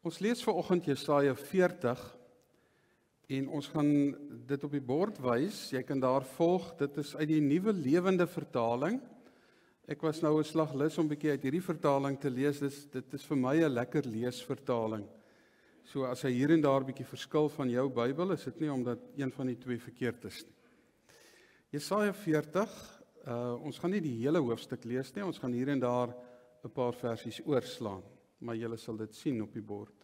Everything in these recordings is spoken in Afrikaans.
Ons lees vanoggend Jesaja 40 en ons gaan dit op die bord wys. Jy kan daar volg. Dit is uit die Nuwe Lewende Vertaling. Ek was nou 'n slag lus om 'n bietjie uit hierdie vertaling te lees. Dit is vir my 'n lekker leesvertaling. So as hy hier en daar 'n bietjie verskil van jou Bybel, is dit nie omdat een van die twee verkeerd is nie. Jesaja 40, ons gaan nie die hele hoofstuk lees nie. Ons gaan hier en daar 'n paar versies oorslaan. Maar julle sal dit sien op die bord.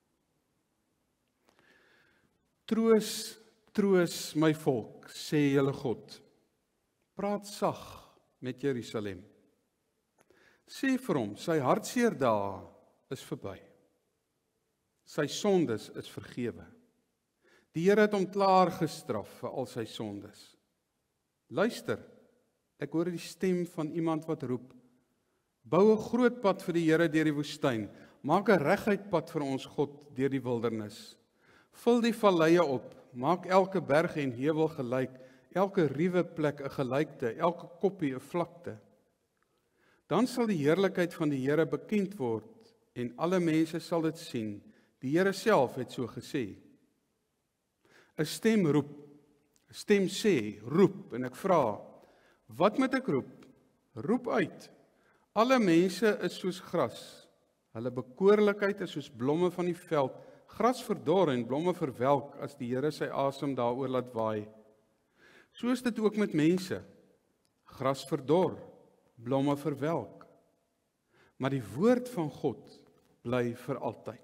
Troos, troos my volk, sê julle God. Praat sag met Jerusalem. Sê vir hom, sy hartseer dae is verby. Sy sondes is vergewe. Die Here het hom klaar gestraf vir al sy sondes. Luister, ek hoor die stem van iemand wat roep, bou 'n groot pad vir die Here deur die woestyn, maak 'n reguit pad vir ons God deur die wildernis. Vul die valleie op, maak elke berg en heuwel gelyk, elke ruwe plek 'n gelykte, elke koppie 'n vlakte. Dan sal die heerlikheid van die Here bekend word en alle mense sal dit sien. Die Here self het so gesê. 'n stem roep, 'n stem sê, roep, en ek vra, wat moet ek roep? Roep uit. Alle mense is soos gras. Hulle bekoorlikheid is soos blomme van die veld. Gras verdor en blomme verwelk as die Here sy asem daaroor laat waai. So is dit ook met mense. Gras verdor, blomme verwelk. Maar die woord van God bly vir altyd.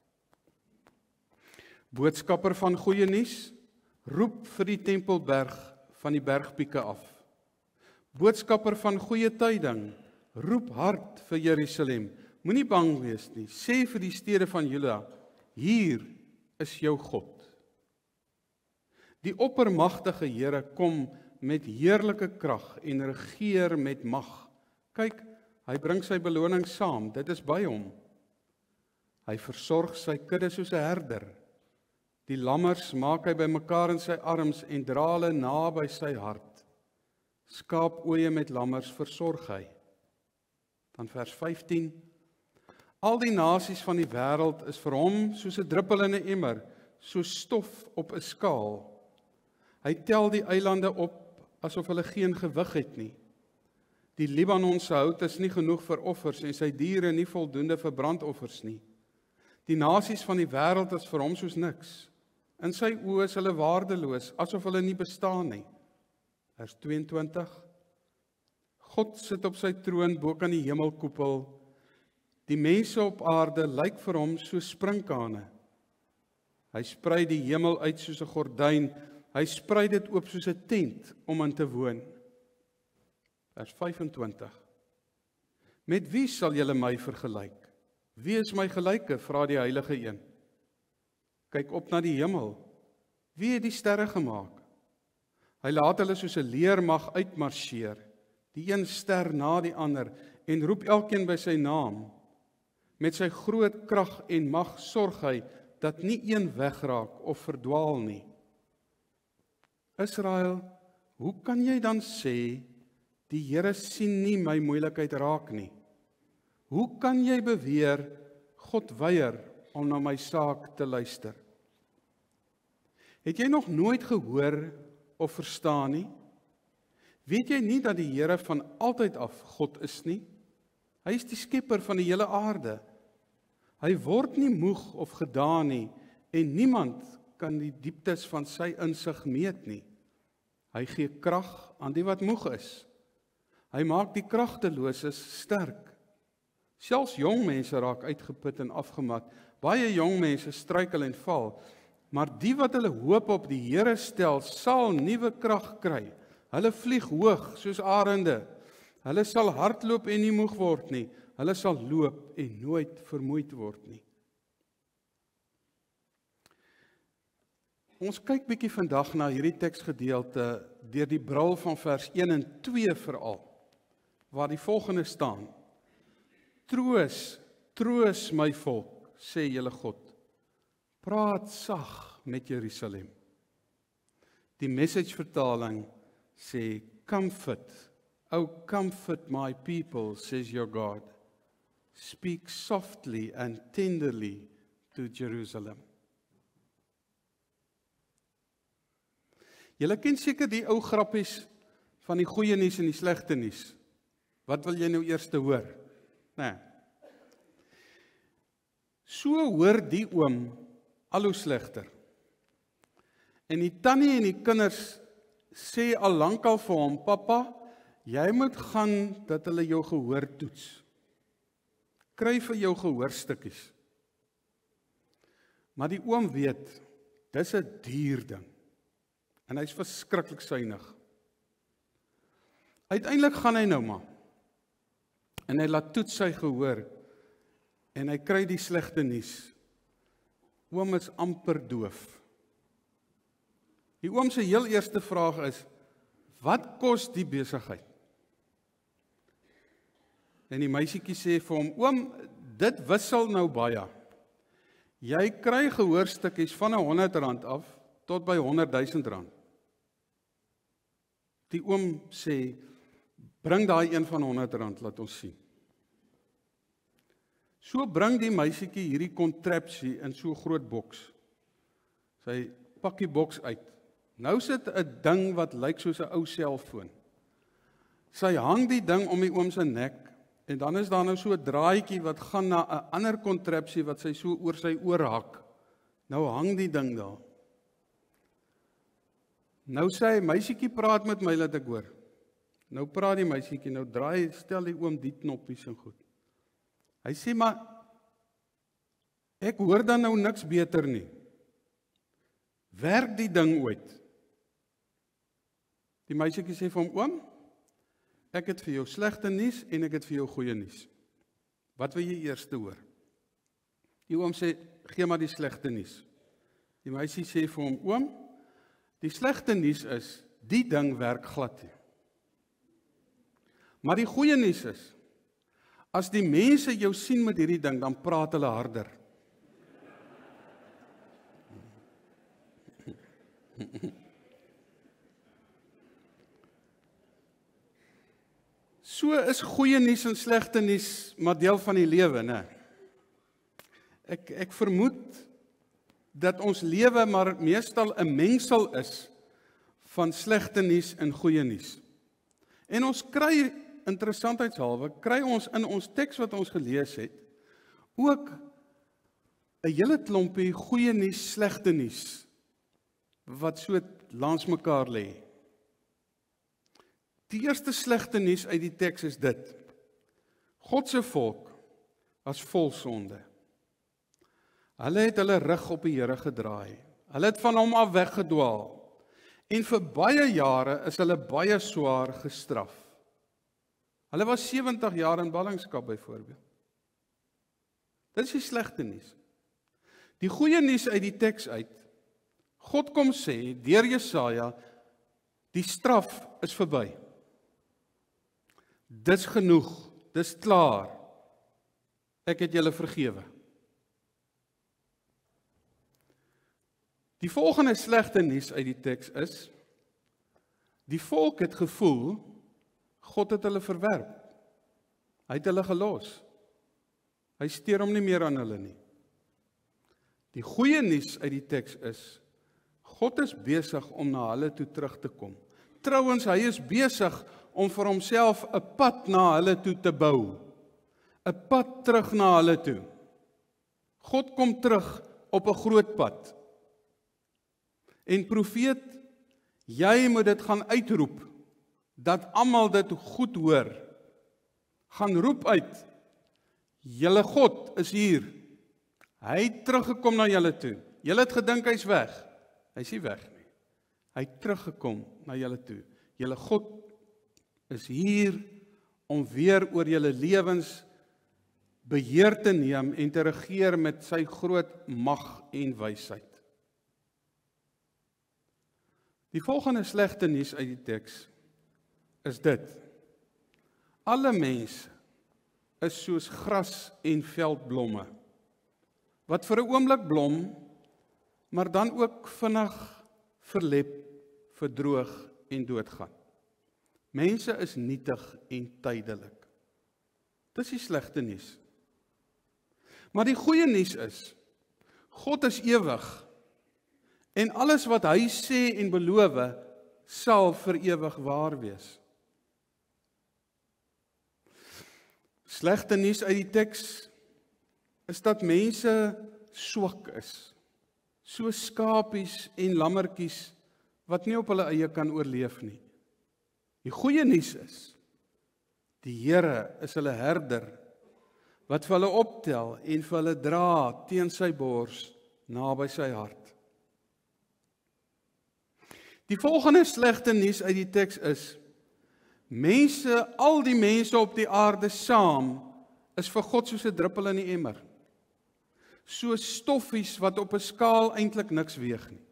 Boodskapper van goeie nuus, roep vir die tempelberg van die bergpieke af. Boodskapper van goeie tyding, roep hard vir Jerusalem. Moenie bang wees nie, sê vir die stede van Juda, hier is jou God. Die oppermagtige Here kom met heerlike krag en regeer met mag. Kyk, hy bring sy beloning saam, dit is by hom. Hy versorg sy kudde soos 'n herder. Die lammers maak hy bymekaar in sy arms en dra hulle naby sy hart. Skaapoeie met lammers versorg hy. Dan vers 15. Al die nasies van die wêreld is vir hom soos 'n druppel in 'n emmer, soos stof op 'n skaal. Hy tel die eilande op asof hulle geen gewig het nie. Die Libanon se hout is nie genoeg vir offers en sy diere nie voldoende vir brandoffers nie. Die nasies van die wêreld is vir hom soos niks. In sy oë is hulle waardeloos, asof hulle nie bestaan nie. Vers 22. God sit op sy troon bo kan die hemelkoepel. Die mense op aarde lyk vir hom soos sprinkane. Hy sprei die hemel uit soos 'n gordyn. Hy sprei dit oop soos 'n tent om in te woon. Vers 25. Met wie sal julle my vergelyk? Wie is my gelyke? Vra die Heilige Een. Kyk op na die hemel. Wie het die sterre gemaak? Hy laat hulle soos 'n leermag uitmarseer, die een ster na die ander, en roep elkeen by sy naam. Met sy groot krag en mag sorg hy dat nie een wegraak of verdwaal nie. Israel, hoe kan jy dan sê, die Here sien nie my moeilikheid raak nie? Hoe kan jy beweer, God weier om na my saak te luister? Het jy nog nooit gehoor of verstaan nie? Weet jy nie dat die Here van altyd af God is nie? Hy is die skepper van die hele aarde. Hy word nie moeg of gedaan nie en niemand kan die dieptes van sy insig meet nie. Hy gee krag aan die wat moeg is. Hy maak die kragteloses sterk. Selfs jong mense raak uitgeput en afgemat. Baie jong mense struikel en val. Maar die wat hulle hoop op die Here stel, sal nuwe krag kry. Hulle vlieg hoog soos arende. Hulle sal hardloop en nie moeg word nie. Hulle sal loop en nooit vermoeid word nie. Ons kyk bietjie vandag na hierdie teksgedeelte deur die bril van vers 1 en 2 veral, waar die volgende staan. Troos, troos my volk, sê julle God. Praat sag met Jerusalem. Die Message vertaling sê, comfort, oh comfort my people, says your God. Speak softly and tenderly to Jerusalem. Julle ken seker die ou grappies van die goeie nuus en die slegte nuus. Wat wil jy nou eers hoor? Nee. So hoor die oom al hoe slegter. En die tannie en die kinders sê al lankal vir hom, pappa, jy moet gaan dat hulle jou gehoor toets. Kry vir jou gehoorstukkies. Maar die oom weet, dis 'n duur ding. En hy's verskriklik suinig. Uiteindelik gaan hy nou maar. En hy laat toets sy gehoor. En hy kry die slegte nuus. Oom is amper doof. Die oom se heel eerste vraag is, wat kos die besigheid? En die meisietjie sê vir hom, oom, dit wissel nou baie. Jy kry gehoorstukkies van R100 af, tot by R100,000. Die oom sê, bring daai een van R100, laat ons sien. So bring die meisietjie hierdie kontrapsie in so groot boks. Sy pak die boks uit. Nou sit 'n ding wat lyk soos 'n ou selfoon. Sy hang die ding om die oom se nek, en dan is daar nou so 'n draadjie wat gaan na 'n ander kontrapsie wat sy so oor sy oor hak. Nou hang die ding daar. Nou sê hy, meisietjie, praat met my, laat ek hoor. Nou praat die meisietjie, nou draai, stel die oom die knoppies en goed. Hy sê, maar ek hoor dan nou niks beter nie. Werk die ding ooit? Die meisietjie sê vir hom, oom, ek het vir jou slegte nuus en ek het vir jou goeie nuus. Wat wil jy eers hoor? Die oom sê, gee maar die slegte nuus. Die meisie sê vir hom, oom, die slegte nuus is, die ding werk glad nie. Maar die goeie nuus is, as die mense jou sien met hierdie ding, dan praat hulle harder. So is goeie nuus en slegte nuus maar deel van die lewe, né? Ek vermoed dat ons lewe maar meestal 'n mengsel is van slegte nuus en goeie nuus. En ons kry, interessantheidshalwe, kry ons in ons teks wat ons gelees het, ook 'n hele klompie goeie nuus, slegte nuus, wat so langs mekaar lê. Die eerste slegte nuus uit die teks is dit. God se volk was vol sonde. Hulle het hulle rug op die Here gedraai. Hulle het van hom af weggedwaal. En vir baie jare is hulle baie swaar gestraf. Hulle was 70 jaar in ballingskap byvoorbeeld. Dit is die slegte nuus. Die goeie nuus uit die teks uit. God kom sê deur Jesaja, die straf is verby. Dis genoeg, dis klaar. Ek het julle vergewe. Die volgende slegte nuus uit die teks is, die volk het gevoel, God het hulle verwerp. Hy het hulle gelos. Hy steur hom nie meer aan hulle nie. Die goeie nuus uit die teks is, God is besig om na hulle toe terug te kom. Trouwens, hy is besig om vir homself 'n pad na hulle toe te bou. 'n Pad terug na hulle toe. God kom terug op 'n groot pad. En profeet, jy moet dit gaan uitroep, dat almal dit goed hoor. Gaan roep uit, julle God is hier. Hy het teruggekom na julle toe. Julle het gedink hy's weg. Hy's nie weg nie. Hy het teruggekom na julle toe. Julle God is hier om weer oor julle lewens beheer te neem en te regeer met sy groot mag en wysheid. Die volgende slegte nuus uit die teks is dit. Alle mense is soos gras en veldblomme, wat vir 'n oomblik blom, maar dan ook vinnig verlep, verdroog en doodgaan. Mense is nietig en tydelik. Dis die slegte nuus. Maar die goeie nuus is, God is ewig. En alles wat hy sê en beloof, sal vir ewig waar wees. Slegte nuus uit die teks is dat mense swak is. So skapies en lammertjies wat nie op hulle eie kan oorleef nie. Die goeie nuus is, die Here is hulle herder, wat vir hulle optel en vir hulle dra teen sy bors, naby sy hart. Die volgende slegte nuus uit die teks is, al die mense op die aarde saam, is vir God soos 'n druppel in die emmer. So stoffies wat op 'n skaal eintlik niks weeg nie.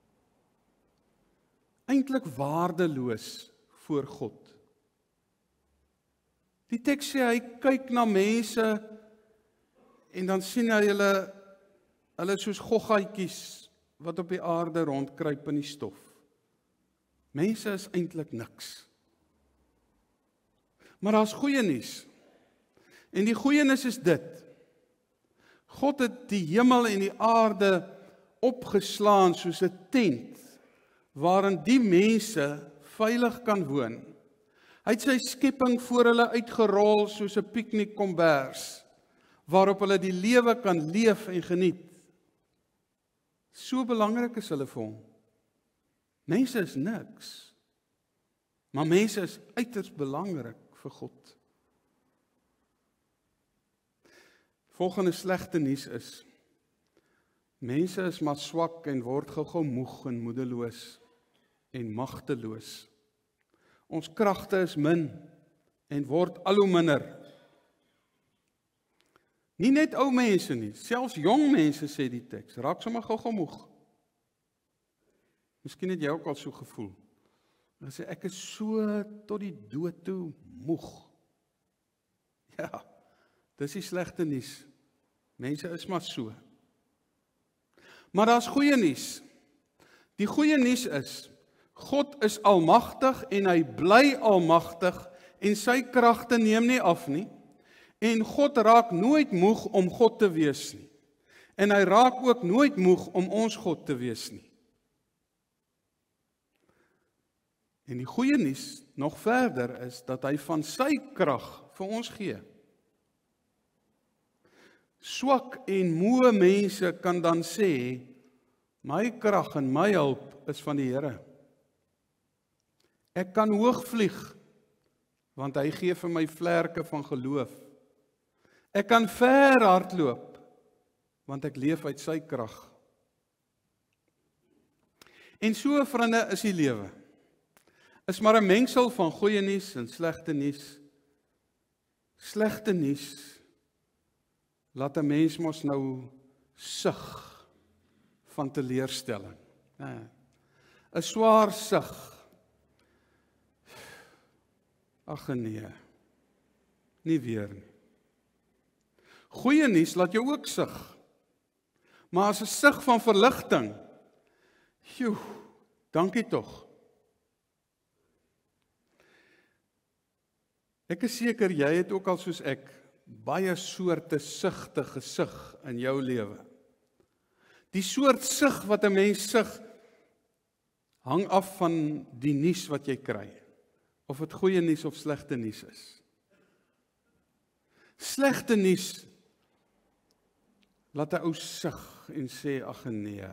Eintlik waardeloos voor God. Die teks sê hy kyk na mense en dan sien hy hulle soos goggaatjies wat op die aarde rondkruip in die stof. Mense is eintlik niks. Maar daar's goeie nuus. En die goeie nuus is dit. God het die hemel en die aarde opgeslaan soos 'n tent, waarin die mense veilig kan woon. Hy het sy skepping voor hulle uitgerol soos 'n piknikkombers, waarop hulle die lewe kan leef en geniet. So belangrik is hulle vir hom. Mense is niks, maar mense is uiters belangrik vir God. Volgende slegte nuus is, mense is maar swak en word gou-gou moeg en moedeloos en magteloos. Ons kragte is min en word al hoe minder. Nie net ou mense nie, selfs jong mense, sê die teks, raak sommer gou-gou moeg. Miskien het jy ook al so gevoel. Dan sê ek is so tot die dood toe moeg. Ja, dis die slegte nuus. Mense is maar so. Maar daar's goeie nuus. Die goeie nuus is, God is almagtig en hy bly almagtig en sy kragte neem nie af nie. En God raak nooit moeg om God te wees nie. En hy raak ook nooit moeg om ons God te wees nie. En die goeie nuus nog verder is dat hy van sy krag vir ons gee. Swak en moe mense kan dan sê, my krag en my hulp is van die Here. Ek kan hoog vlieg, want hy gee vir my vlerke van geloof. Ek kan ver hardloop, want ek leef uit sy krag. En so, vriende, is die lewe. Is maar 'n mengsel van goeie nuus en slegte nuus. Slegte nuus laat 'n mens mos nou sug van teleurstelling. 'n Swaar sug. Ag nee, nie weer nie. Goeie nuus laat jou ook sug. Maar as 'n sug van verligting, dankie tog. Ek is seker jy het ook al soos ek baie soorte sugte gesug in jou lewe. Die soort sug wat 'n mens sug hang af van die nuus wat jy kry. Of dit goeie nuus of slegte nuus is. Slegte nuus laat 'n ou sug en sê ag nee.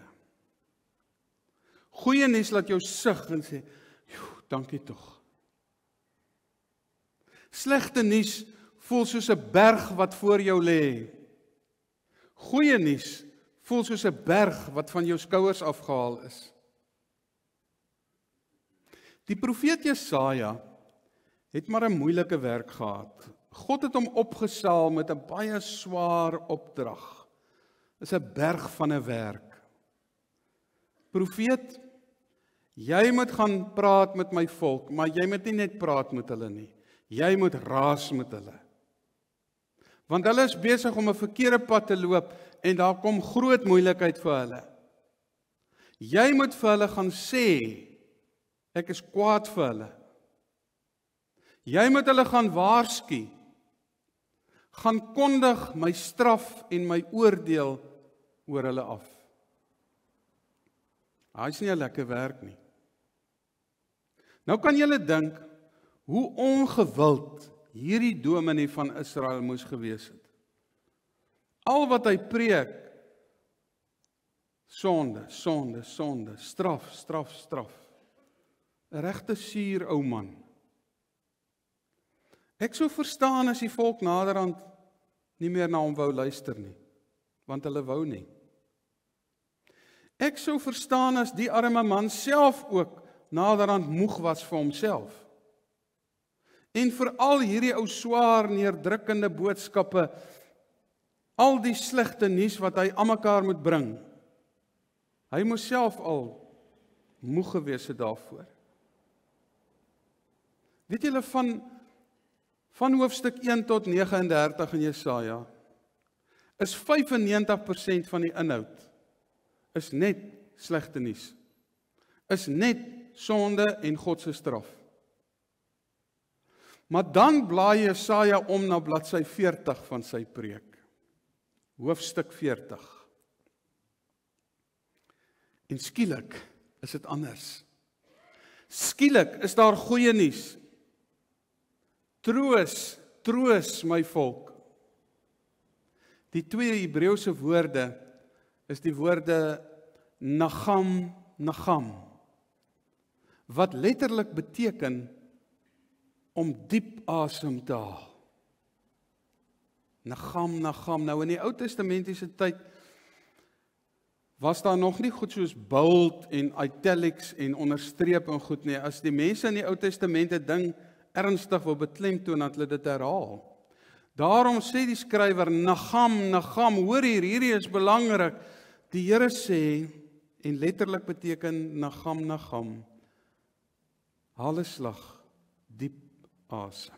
Goeie nuus laat jou sug en sê, dankie tog. Slegte nuus voel soos 'n berg wat voor jou lê. Goeie nuus voel soos 'n berg wat van jou skouers afgehaal is. Die profeet Jesaja het maar 'n moeilike werk gehad. God het hom opgesaal met 'n baie swaar opdrag. Dit is 'n berg van 'n werk. Profeet, jy moet gaan praat met my volk, maar jy moet nie net praat met hulle nie. Jy moet raas met hulle. Want hulle is besig om 'n verkeerde pad te loop en daar kom groot moeilikheid vir hulle. Jy moet vir hulle gaan sê, ek is kwaad vir hulle. Jy moet hulle gaan waarsku. Gaan kondig my straf en my oordeel oor hulle af. Hy is nie 'n lekker werk nie. Nou kan julle dink hoe ongewild hierdie dominee van Israel moes gewees het. Al wat hy preek, sonde, sonde, sonde, straf, straf, straf. 'n regte suur ou man. Ek sou verstaan as die volk naderhand nie meer na hom wou luister nie, want hulle wou nie. Ek sou verstaan as die arme man self ook naderhand moeg was vir homself. En veral hierdie ou swaar neerdrukkende boodskappe, al die slegte nuus wat hy aan mekaar moet bring. Hy moes self al moeg gewees het daarvoor. Weet julle van hoofstuk 1 tot 39 in Jesaja, is 95% van die inhoud, is net slegte nuus. Is net sonde en God se straf. Maar dan blaai Jesaja om na bladsy 40 van sy preek. Hoofstuk 40. En skielik is dit anders. Skielik is daar goeie nuus. Troos, troos my volk. Die twee Hebreëse woorde is die woorde Nagam, Nagam, wat letterlik beteken om diep asem te haal. Nagam, Nagam. Nou in die Ou Testamentiese tyd was daar nog nie goed soos bold en italics en onderstreep en goed nie. As die mense in die Ou Testament 'n ding ernstig wil beklemtoon, dat hulle dit herhaal. Daarom sê die skrywer, Nagam, Nagam, hoor hier, hierdie is belangrik. Die Here sê, en letterlik beteken Nagam, Nagam, haal 'n slag diep asem.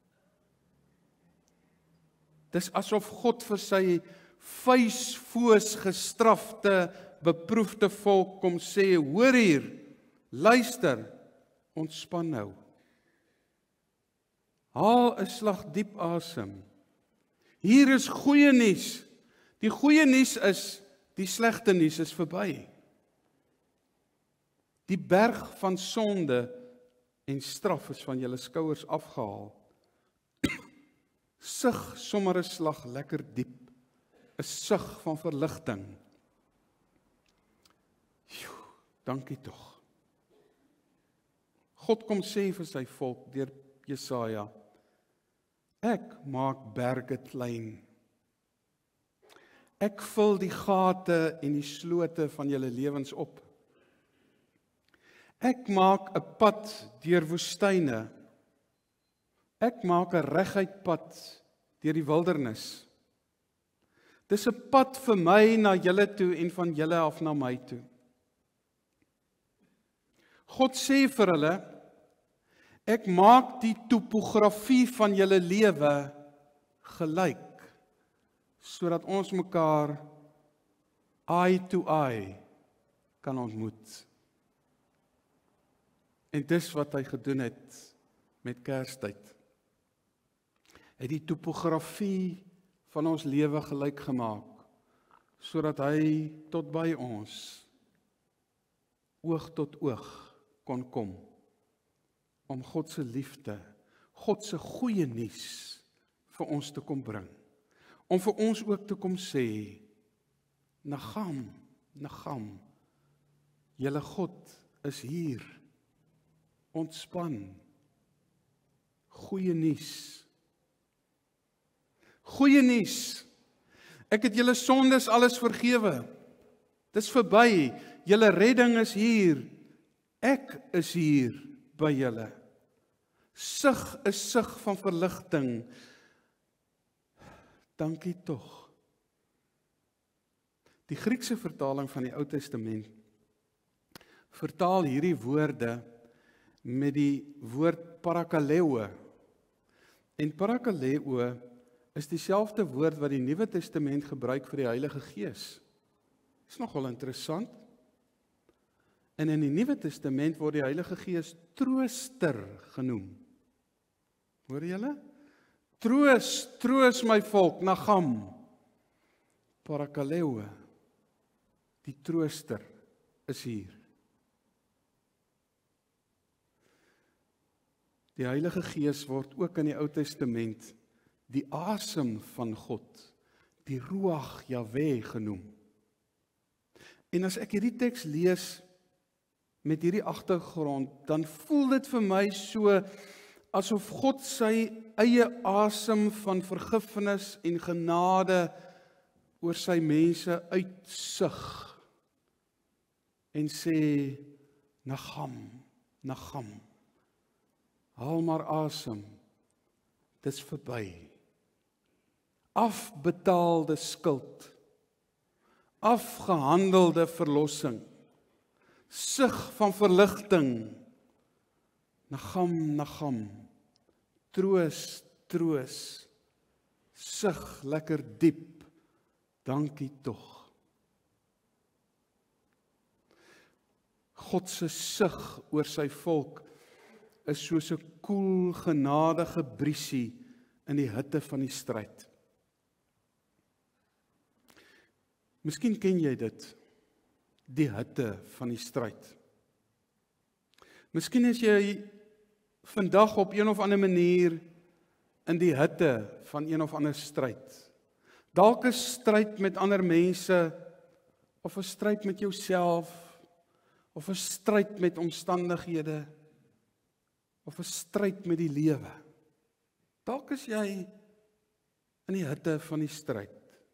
Dis asof God vir sy vuisfoos gestrafte, beproefde volk kom sê, hoor hier, luister, ontspan nou. Haal 'n slag diep asem. Hier is goeie nuus. Die goeie nuus is, die slegte nuus is verby. Die berg van sonde en straf is van julle skouers afgehaal. Sug sommer 'n slag lekker diep. 'n Sug van verligting. Dankie tog. God kom sê vir sy volk deur Jesaja, ek maak berge klein. Ek vul die gate en die slote van julle lewens op. Ek maak 'n pad deur woestyne. Ek maak 'n reguit pad deur die wildernis. Dis 'n pad vir my na julle toe en van julle af na my toe. God sê vir hulle, ek maak die topografie van julle lewe gelyk, sodat ons mekaar eye to eye kan ontmoet. En dis wat hy gedoen het met Kerstyd. Hy het die topografie van ons lewe gelyk gemaak, sodat hy tot by ons, oog tot oog, kon kom, om God se liefde, God se goeie nuus vir ons te kom bring. Om vir ons ook te kom sê, Nagam, Nagam, julle God is hier, ontspan, goeie nuus. Goeie nuus, ek het julle sondes alles vergewe, dis verby, julle redding is hier, ek is hier by julle. Sug 'n sug van verligting. Dankie tog. Die Griekse vertaling van die Ou Testament vertaal hierdie woorde met die woord parakaleo. En parakaleo is dieselfde woord wat die Nuwe Testament gebruik vir die Heilige Gees. Is nogal interessant. En in die Nuwe Testament word die Heilige Gees trooster genoem. Hoor julle? Troos, troos my volk, Nagam, parakaleo. Die trooster is hier. Die Heilige Gees word ook in die Ou Testament die asem van God, die Ruach Jahweh genoem. En as ek hierdie teks lees met hierdie agtergrond, dan voel dit vir my so asof God sy eie asem van vergifnis en genade oor sy mense uitsig en sê, Nagam, Nagam, haal maar asem, dis verby. Afbetaalde skuld, afgehandelde verlossing, sug van verligting, Nagam, Nagam, troos, troos, sug lekker diep, dankie tog. God se sug oor sy volk is soos 'n koel, genadige briesie in die hitte van die stryd. Miskien ken jy dit, die hitte van die stryd. Miskien is jy vandag op een of ander manier in die hitte van een of ander stryd. Dalk 'n stryd met ander mense, of 'n stryd met jouself, of 'n stryd met omstandighede, of 'n stryd met die lewe. Dalk is jy in die hitte van die stryd.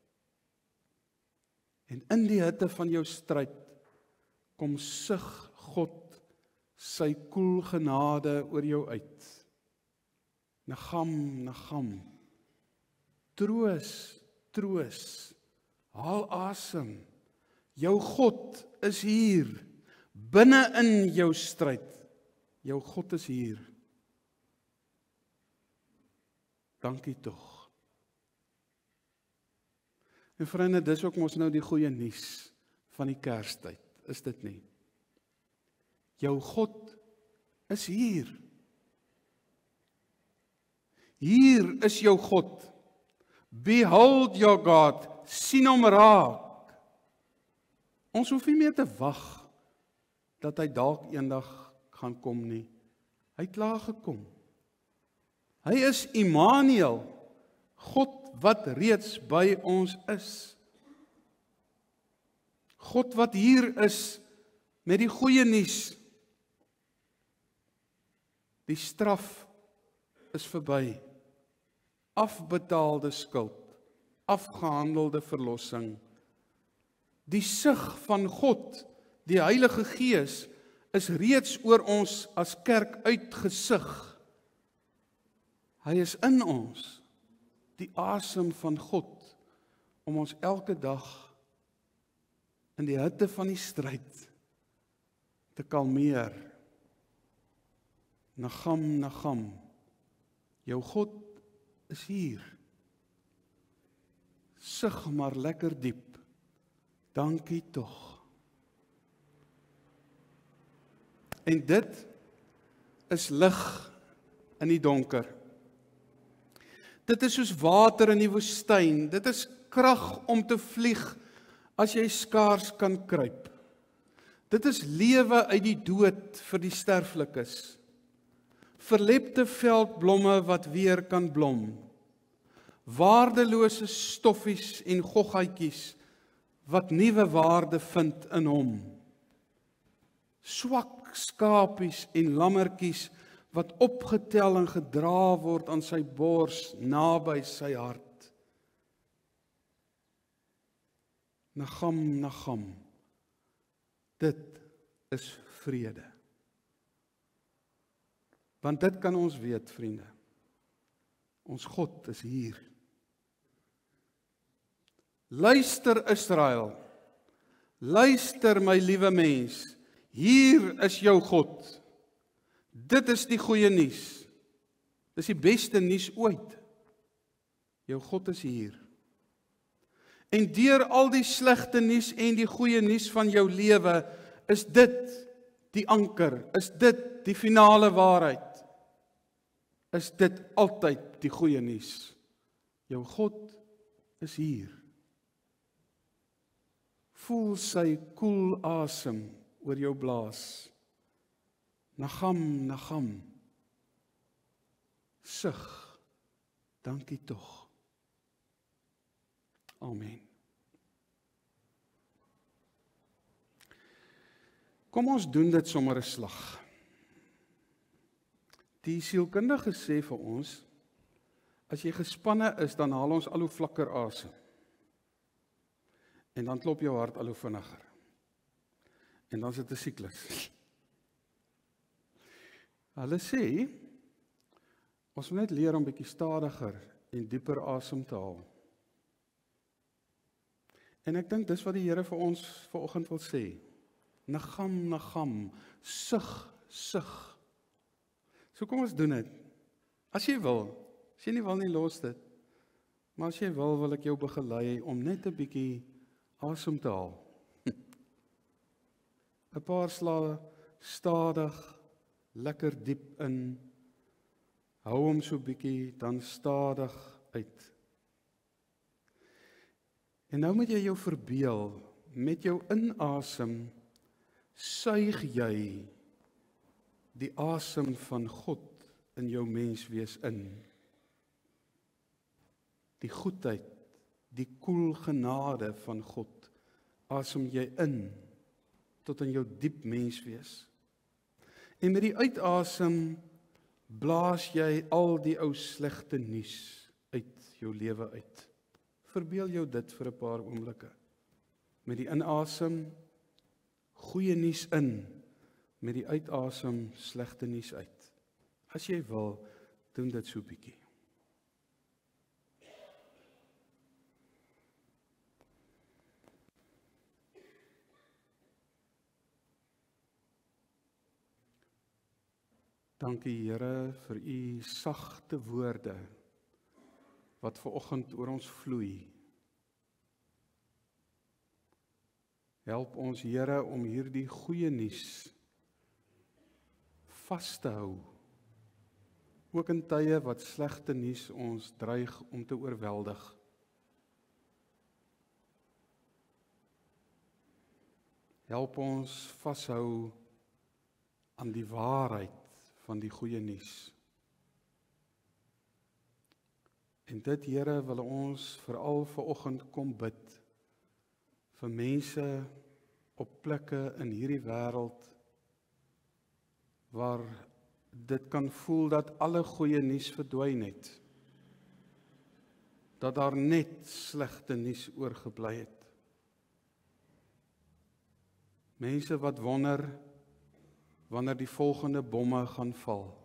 En in die hitte van jou stryd kom sug God sy koel genade oor jou uit. Nagam, Nagam, troos, troos, haal asem. Jou God is hier, binne in jou stryd. Jou God is hier. Dankie tog. En vriende, dis ook mos nou die goeie nuus van die Kerstyd, is dit nie? Jou God is hier. Hier is jou God. Behold your God. Sien hom raak. Ons hoef nie meer te wag dat hy dalk eendag gaan kom nie. Hy het klaar gekom. Hy is Immanuel, God wat reeds by ons is. God wat hier is met die goeie nuus. Die straf is verby. Afbetaalde skuld, afgehandelde verlossing. Die sug van God, die Heilige Gees, is reeds oor ons as kerk uitgesig. Hy is in ons, die asem van God, om ons elke dag in die hitte van die stryd te kalmeer. Nagam, Nagam, jou God is hier. Sug maar lekker diep. Dankie tog. En dit is lig in die donker. Dit is soos water in die woestyn. Dit is krag om te vlieg as jy skaars kan kruip. Dit is lewe uit die dood vir die sterflikes. Verlepte veldblomme wat weer kan blom. Waardelose stoffies en goggaatjies wat nuwe waarde vind in hom. Swak skapies en lammertjies wat opgetel en gedra word aan sy bors naby sy hart. Nagam, Nagam, dit is vrede. Want dit kan ons weet, vriende. Ons God is hier. Luister Israel, luister my liewe mens, hier is jou God. Dit is die goeie nuus. Dis die beste nuus ooit. Jou God is hier. En deur al die slegte nuus en die goeie nuus van jou lewe, is dit die anker, is dit die finale waarheid. Is dit altyd die goeie nuus. Jou God is hier. Voel sy koel asem oor jou blaas. Nagam, nagam. Sug, dankie tog. Amen. Kom ons doen dit sommer 'n slag. Die sielkundige sê vir ons, as jy gespanne is, dan haal ons al hoe vlakker asem. En dan klop jou hart al hoe vinniger. En dan is dit 'n siklus. Hulle sê, ons moet net leer om bietjie stadiger en dieper asem te haal. En ek dink dis wat die Here vir ons vanoggend wil sê. Nagam, nagam, sug, sug. So kom ons doen dit. As jy wil, as jy nie wil nie, los dit. Maar as jy wil ek jou begelei om net 'n bietjie asem te haal. 'n Paar slae stadig, lekker diep in. Hou hom so bietjie, dan stadig uit. En nou moet jy jou verbeel, met jou inasem, suig jy die asem van God in jou menswees in. Die goedheid, die koel genade van God, asem jy in, tot in jou diep menswees. En met die uitasem, blaas jy al die ou slegte nuus uit jou lewe uit. Verbeel jou dit vir 'n paar oomblikke. Met die inasem, goeie nuus in, met die uitasem, slegte nuus uit. As jy wil, doen dit so bietjie. Dankie Here vir u sagte woorde wat vanoggend oor ons vloei. Help ons Here om hierdie goeie nuus vas te hou, ook in tye wat slegte nuus ons dreig om te oorweldig. Help ons vashou aan die waarheid van die goeie nuus. En dit Here wil ons veral vanoggend kom bid vir mense op plekke in hierdie wêreld waar dit kan voel dat alle goeie nuus verdwyn het. Dat daar net slegte nuus oorgebly het. Mense wat wonder wanneer die volgende bomme gaan val.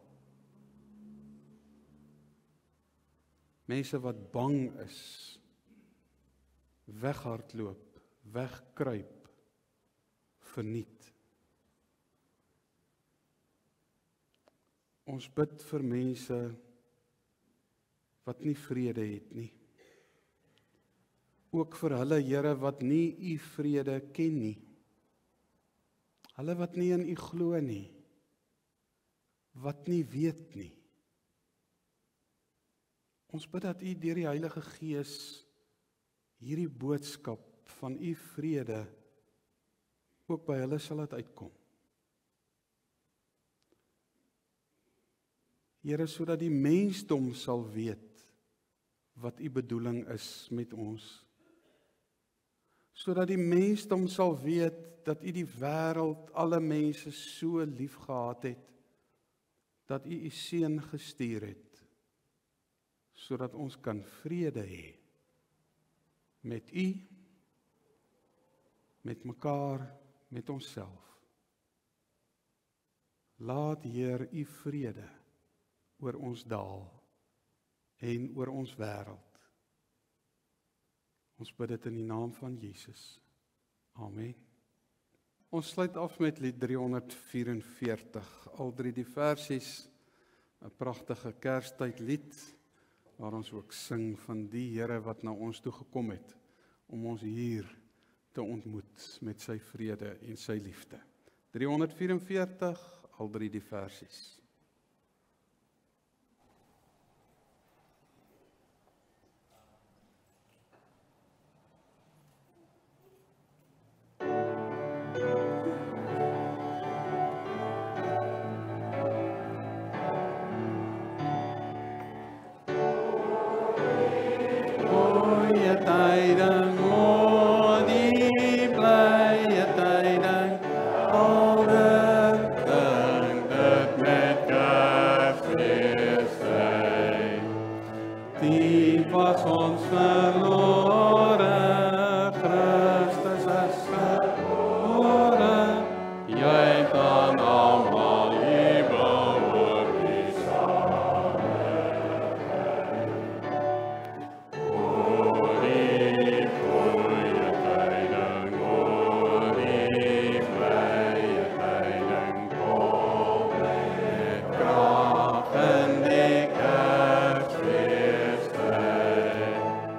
Mense wat bang is, weghardloop, wegkruip, verniet. Ons bid vir mense wat nie vrede het nie. Ook vir hulle, Here, wat nie u vrede ken nie. Hulle wat nie in u glo nie. Wat nie weet nie. Ons bid dat u deur die Heilige Gees hierdie boodskap van u vrede ook by hulle sal laat uitkom. Here, sodat die mensdom sal weet wat u bedoeling is met ons. Sodat die mensdom sal weet dat u die wêreld, alle mense so lief gehad het, dat u u seun gestuur het, sodat ons kan vrede hê met u, met mekaar, met onsself. Laat Heer u vrede oor ons daal en oor ons wêreld. Ons bid dit in die naam van Jesus. Amen. Ons sluit af met lied 344. Al drie die versies, 'n pragtige Kerstydlied, waar ons ook sing van die Here wat na ons toe gekom het, om ons hier te ontmoet met sy vrede en sy liefde. 344, al drie die versies. tyding, o die blye tyding, alreeds dit met Kersfeestyd. Die was ons verlore, Christus is gebore, jy dan almal hier behoort die saligheid. O die goeie tyding, o die blye tyding, kom met krag in die Kersfeestyd.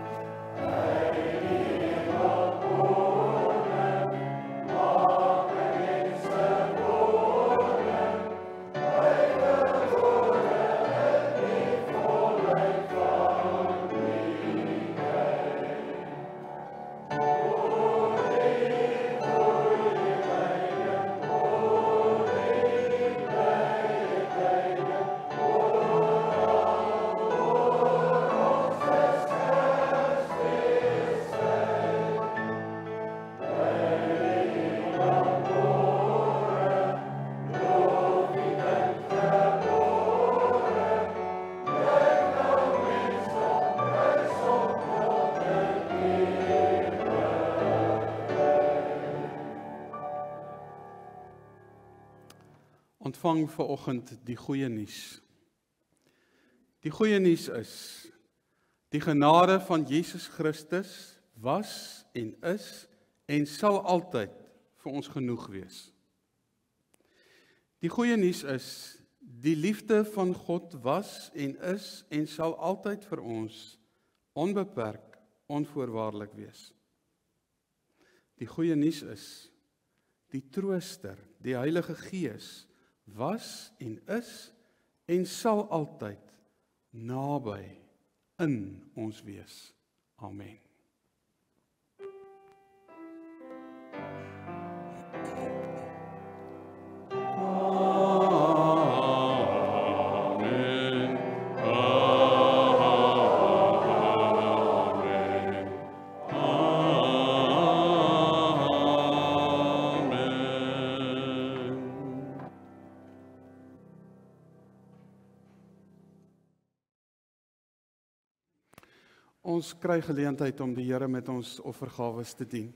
Ontvang vanoggend die goeie nuus. Die goeie nuus is, die genade van Jesus Christus was en is en sal altyd vir ons genoeg wees. Die goeie nuus is, die liefde van God was en is en sal altyd vir ons onbeperk, onvoorwaardelik wees. Die goeie nuus is, die Trooster, die Heilige Gees, was en sal altyd naby in ons wees. Amen. Ons kry geleentheid om die Here met ons offergawes te dien.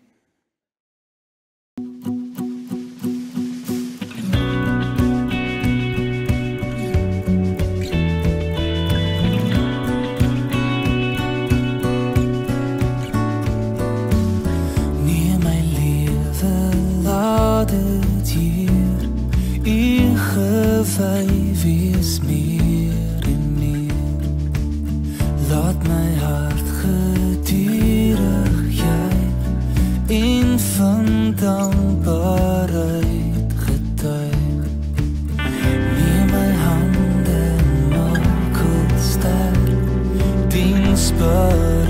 Neem my lewe, laat dit hier U gewy wees meer en meer. Laat my hart gedurig juig en van dankbaarheid getuig. Neem my hande, maak het sterk, dienstbaar.